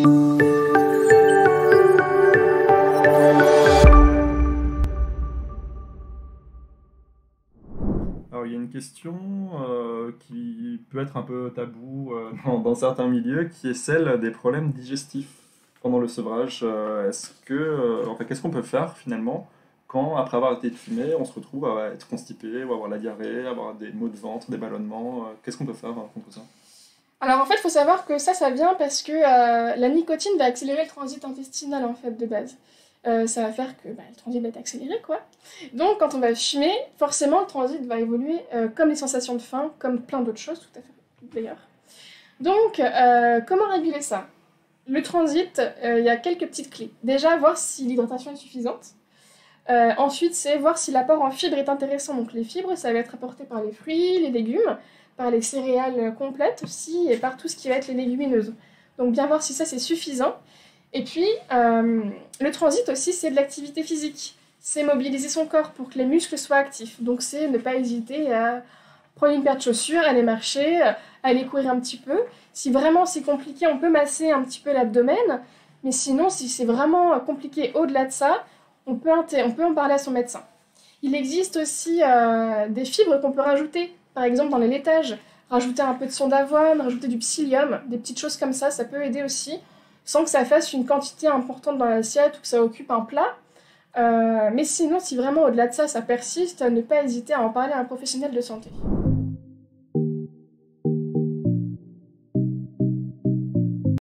Alors, il y a une question qui peut être un peu tabou dans certains milieux, qui est celle des problèmes digestifs pendant le sevrage. Enfin, qu'est-ce qu'on peut faire finalement quand, après avoir arrêté de fumer, on se retrouve à être constipé, ou avoir la diarrhée, avoir des maux de ventre, des ballonnements. Qu'est-ce qu'on peut faire contre ça? Alors en fait, il faut savoir que ça vient parce que la nicotine va accélérer le transit intestinal en fait de base. Ça va faire que le transit va être accéléré quoi. Donc quand on va fumer, forcément le transit va évoluer comme les sensations de faim, comme plein d'autres choses tout à fait d'ailleurs. Donc comment réguler ça? Le transit, il y a quelques petites clés. Déjà voir si l'hydratation est suffisante. Ensuite, c'est voir si l'apport en fibres est intéressant. Donc les fibres, ça va être apporté par les fruits, les légumes, par les céréales complètes aussi, et par tout ce qui va être les légumineuses. Donc bien voir si ça c'est suffisant. Et puis, le transit aussi, c'est de l'activité physique. C'est mobiliser son corps pour que les muscles soient actifs. Donc c'est ne pas hésiter à prendre une paire de chaussures, aller marcher, aller courir un petit peu. Si vraiment c'est compliqué, on peut masser un petit peu l'abdomen. Mais sinon, si c'est vraiment compliqué au-delà de ça, on peut en parler à son médecin. Il existe aussi des fibres qu'on peut rajouter, par exemple dans les laitages. Rajouter un peu de son d'avoine, rajouter du psyllium, des petites choses comme ça peut aider aussi, sans que ça fasse une quantité importante dans l'assiette ou que ça occupe un plat. Mais sinon, si vraiment au-delà de ça, ça persiste, ne pas hésiter à en parler à un professionnel de santé.